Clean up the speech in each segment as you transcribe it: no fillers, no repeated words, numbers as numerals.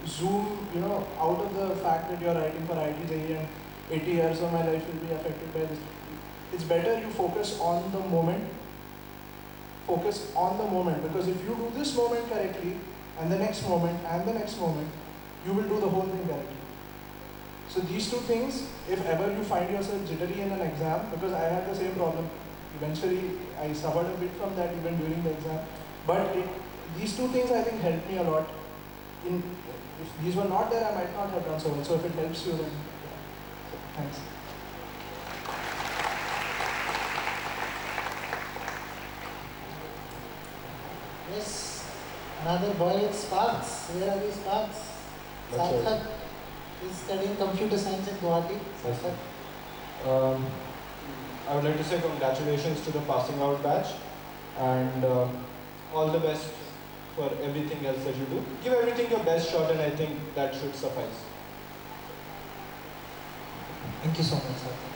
zoom, out of the fact that you're writing for IIT JEE and 80 years of my life will be affected by this. It's better you focus on the moment. Focus on the moment, because if you do this moment correctly, and the next moment, and the next moment, you will do the whole thing correctly. So these two things, if ever you find yourself jittery in an exam, because I had the same problem, eventually I suffered a bit from that even during the exam, but these two things I think helped me a lot. If these were not there, I might not have done so well. So if it helps you, then yeah. Thanks. Yes, another boy with sparks. Where are these sparks? Sarthak is studying computer science in Guwahati. Sarthak. I would like to say congratulations to the passing out batch, and all the best for everything else that you do. Give everything your best shot, and I think that should suffice. Thank you so much, Sarthak.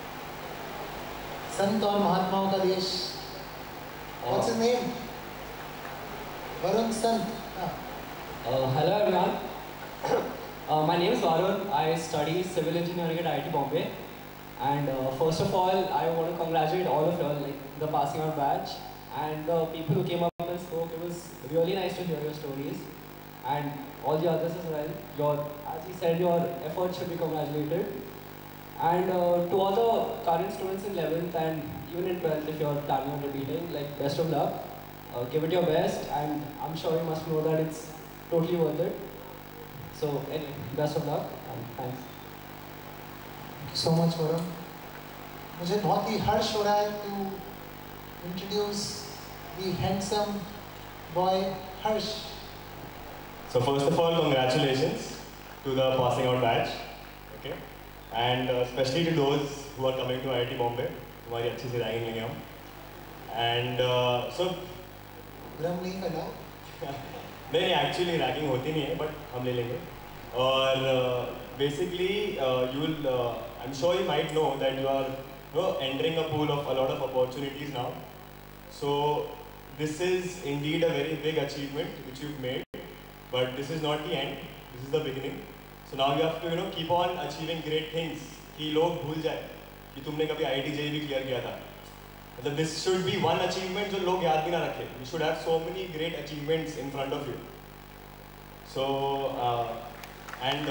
Sant और महात्माओं का देश. What's his name? Varun Sant. Hello everyone. My name is Varun. I study civil engineering at IIT Bombay. And first of all, I want to congratulate all of you, like the passing out batch, and the people who came up and spoke. It was really nice to hear your stories, and all the others as well. As you said, your efforts should be congratulated. And to all the current students in 11th and even in 12th, if you're planning on repeating, like best of luck. Give it your best, and I'm sure you must know that it's totally worth it. So anyway, best of luck and thanks. Thank you so much, Varun. मुझे बहुत ही हर्ष हो रहा है to introduce the handsome boy Harsh. So first of all, congratulations to the passing out batch, okay, and especially to those who are coming to IIT Bombay. हमारी अच्छी से ragging लेंगे हम. And so भ्रम नहीं फैलाओ. नहीं एक्चुअली रैगिंग होती नहीं है, बट हम ले लेंगे. और basically you will I'm sure you might know that you are entering a pool of a lot of opportunities now. So this is indeed a very big achievement which you've made, but this is not the end. This is the beginning. So now you have to keep on achieving great things. कि लोग भूल जाए कि तुमने कभी IIT JEE भी clear किया था. मतलब this should be one achievement जो लोग याद भी ना रखें. You should have so many great achievements in front of you. So and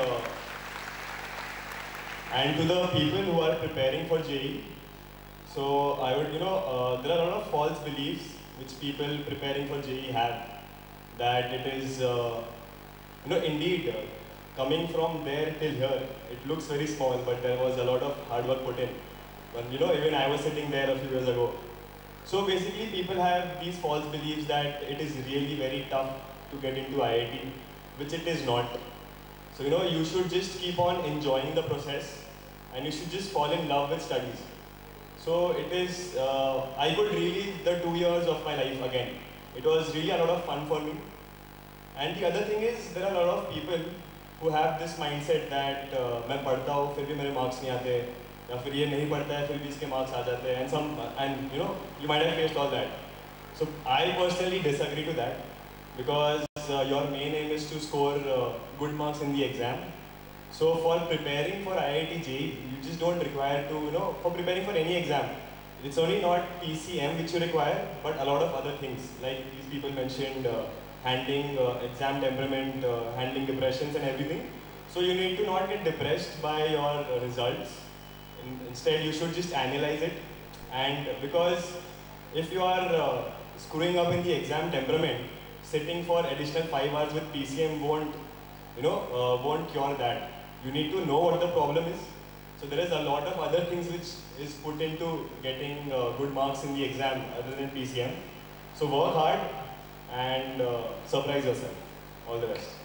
to the people who are preparing for JEE, so I would there are a lot of false beliefs which people preparing for JEE have, that it is indeed coming from there till here it looks very small, but there was a lot of hard work put in. But even I was sitting there a few years ago. So basically people have these false beliefs that it is really very tough to get into IIT, which it is not. So you should just keep on enjoying the process, and you should just fall in love with studies. So it is, I could relive the 2 years of my life again. It was really a lot of fun for me. And the other thing is, there are a lot of people who have this mindset that मैं पढ़ता हूँ फिर भी मेरे marks नहीं आते, या फिर ये नहीं पढ़ता है फिर भी इसके marks आ जाते हैं, and you might have faced all that. So I personally disagree to that, because your main aim is to score good marks in the exam. So for preparing for IIT JEE, you just don't require to, for preparing for any exam, it's only not PCM which you require, but a lot of other things, like these people mentioned, handling exam temperament, handling depressions and everything. So you need to not get depressed by your results. Instead, you should just analyze it. And because if you are screwing up in the exam temperament, sitting for additional 5 hours with PCM won't cure that. You need to know what the problem is. So there is a lot of other things which is put into getting good marks in the exam other than PCM. So work hard and surprise yourself. All the best.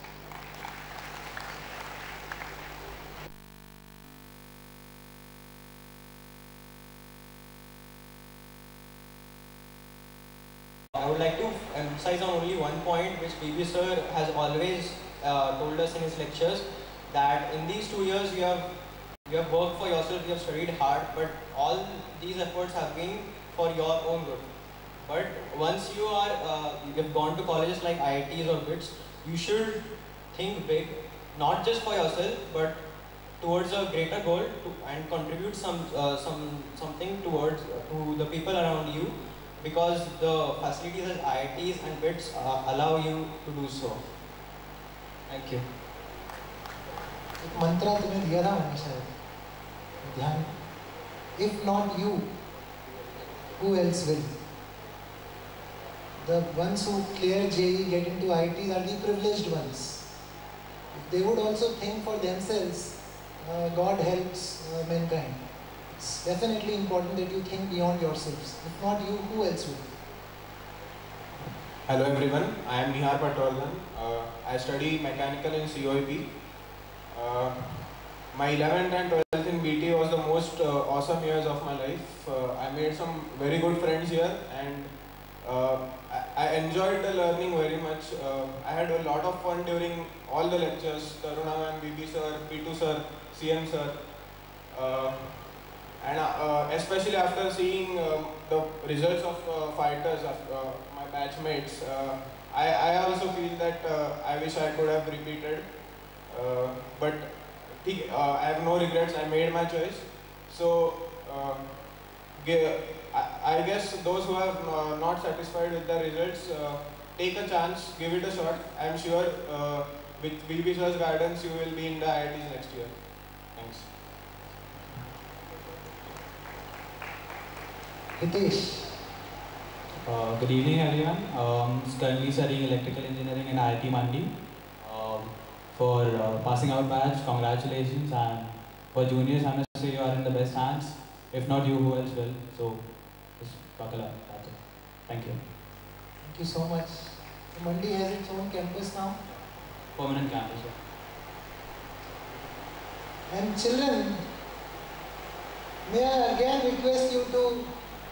I would like to emphasize on only one point which BB sir has always told us in his lectures, that in these 2 years you have worked for yourself, you have studied hard, but all these efforts have been for your own good. But once you have gone to colleges like IITs or BITS, you should think big, not just for yourself, but towards a greater goal and contribute something towards to the people around you, because the facilities at IITs and BITS allow you to do so. Thank you. एक मंत्रा तुम्हें दिया था मैंने शायद, ध्यान, if not you, who else will? The ones who clear JEE, get into IITs are the privileged ones. If they would also think for themselves, God helps mankind. It's definitely important that you think beyond yourselves. If not you, who else will? Hello everyone, I am Nihar Patwardhan. I study mechanical in COEP. My 11th and 12th in BT was the most awesome years of my life. I made some very good friends here, and I enjoyed the learning very much. I had a lot of fun during all the lectures, Taruna ma'am, BB sir, P2 sir, CM sir. And especially after seeing the results of fighters, my batchmates, I also feel that I wish I could have repeated. But I have no regrets, I made my choice. So I guess those who are not satisfied with the results, take a chance, give it a shot. I am sure with VB sir's guidance you will be in the IITs next year. Thanks. Hitesh. Good evening everyone. Currently studying electrical engineering in IIT Mandi. For passing out batch, congratulations, and for juniors, I must say you are in the best hands. If not you, who else will? So just buckle up. That's it. Thank you. Thank you so much. Mandi has its own campus now. Permanent campus. Yeah. And children, may I again request you to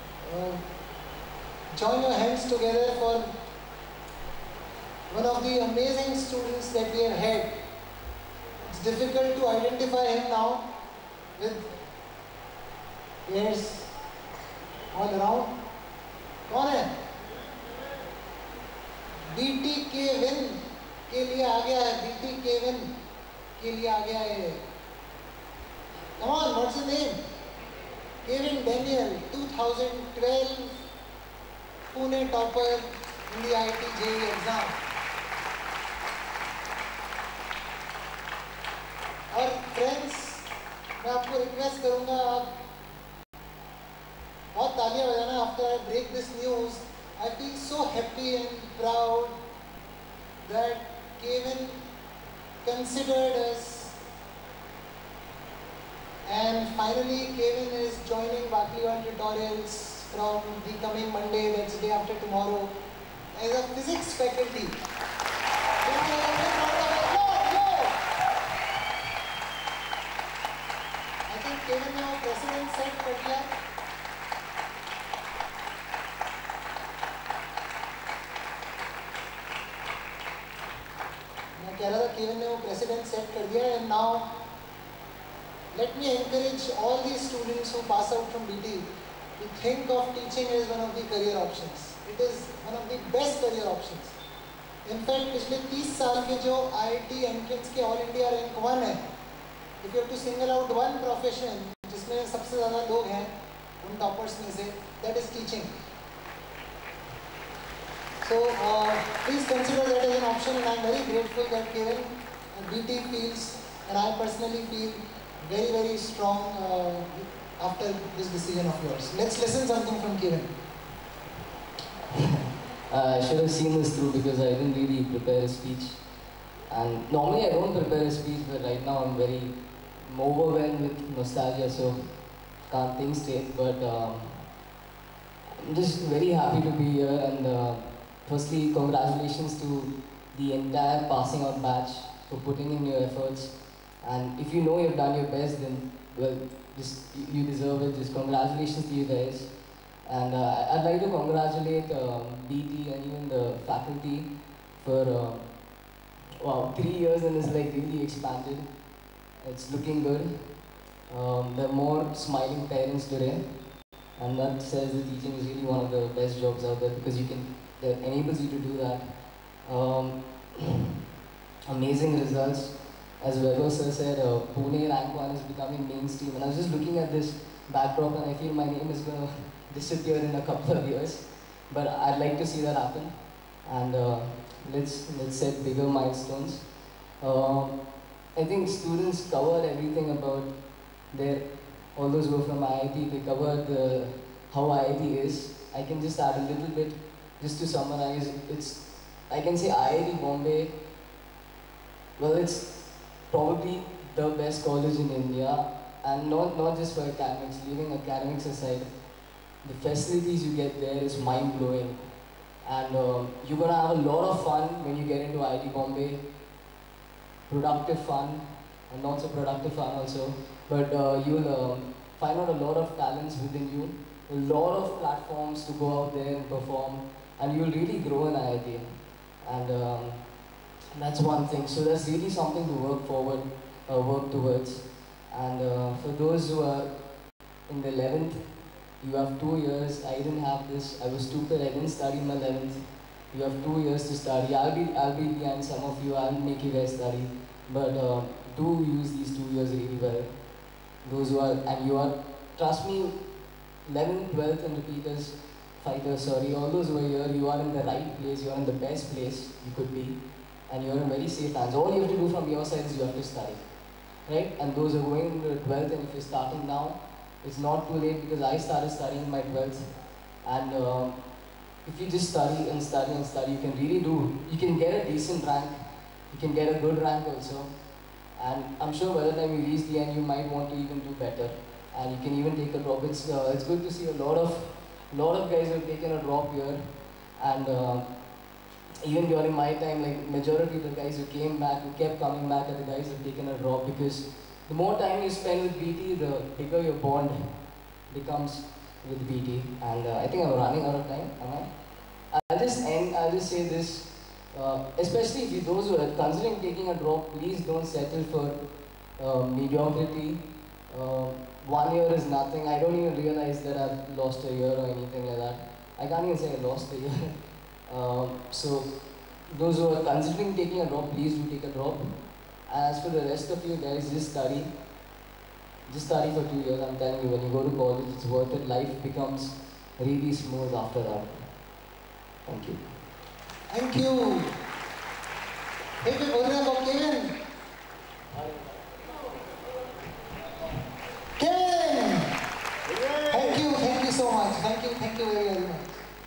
join your hands together for one of the amazing students that we have had. It's difficult to identify him now with hairs all around. कौन है? BT Kevin के लिए आ गया है. BT Kevin के लिए आ गया है. Come on, what's his name? Kevin Daniel, 2012 Pune topper in the IIT JEE exam. और फ्रेंड्स, मैं आपको रिक्वेस्ट करूंगा, आप बहुत तालियां बजाना after I break this news. I feel so happy and proud that Kevin considered us, and finally Kevin is joining Bakliwal tutorials from the coming Monday, that's day after tomorrow, as a physics faculty. I think Kevin ने वो precedent set कर दिया. मैं कह रहा था Kevin ने वो precedent set कर दिया, and now let me encourage all these students who pass out from BT to think of teaching as one of the career options. It is one of the best career options. In fact, पिछले 30 साल के जो IIT entrance के All India rank 1 है, if you have to single out one profession जिसमें सबसे ज़्यादा लोग हैं उन toppers में से, that is teaching. So please consider that as an option, and I am very grateful that Kevin BT feels, and I personally feel very, very strong after this decision of yours. Let's listen something from Kevin. I should have seen this through because I didn't really prepare a speech. And normally I don't prepare a speech, but right now I'm overwhelmed with nostalgia, so can't think straight. But I'm just very happy to be here, and firstly, congratulations to the entire passing out batch for putting in your efforts. And if you know you've done your best, then well, you deserve it. Just congratulations to you guys. And I'd like to congratulate BT and even the faculty for wow, 3 years and it's like really expanded. It's looking good. There are more smiling parents today, and that says that teaching is really one of the best jobs out there because that enables you to do that. amazing results. As Vaibhav sir said, Pune rank 1 is becoming mainstream. And I was just looking at this backdrop and I feel my name is going to disappear in a couple of years. But I'd like to see that happen. And let's set bigger milestones. I think students covered everything about all those who are from IIT, they covered how IIT is. I can just add a little bit, just to summarize. I can say IIT Bombay, well, it's probably the best college in India, and not just for academics, leaving academics aside. The facilities you get there is mind-blowing, and you're gonna have a lot of fun when you get into IIT Bombay. Productive fun, and not so productive fun also, but you'll find out a lot of talents within you, a lot of platforms to go out there and perform, and you'll really grow in IIT. And that's one thing. So that's really something to work towards. And for those who are in the 11th, you have 2 years. I didn't have this. I was stupid. I didn't study in my 11th. You have 2 years to study. I'll be behind some of you. I'll make you guys study. But do use these 2 years really well. Those who are, and you are, trust me, 11th, 12th and repeaters, fighters, sorry, all those who are here, you are in the right place, you are in the best place you could be, and you are in very safe hands. All you have to do from your side is you have to study, right? And those who are going into the 12th, and if you're starting now, it's not too late, because I started studying in my 12th, and if you just study and study and study, you can really you can get a decent rank, you can get a good rank also, and I'm sure by the time you reach the end, you might want to even do better, and you can even take a drop. It's good to see a lot of guys who have taken a drop here, and even during my time, like majority of the guys who came back, who kept coming back, are the guys who have taken a drop, because the more time you spend with BT, the bigger your bond becomes with BT. And I think I'm running out of time, am I? I'll just say this, especially if those who are considering taking a drop, please don't settle for mediocrity. 1 year is nothing. I don't even realize that I've lost a year or anything like that. I can't even say I lost a year. So those who are considering taking a drop, please do take a drop. As for the rest of you guys, just study. Just study for 2 years. I'm telling you, when you go to college, it's worth it. Life becomes really smooth after that. Thank you. Thank you. Hey, Kevin. Kevin! Thank you so much. Thank you very, very much.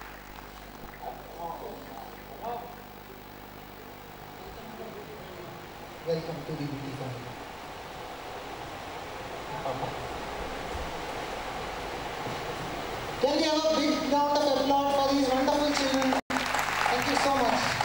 Welcome to the BT family. Can we have a big round of applause for these wonderful children? Thank you so much.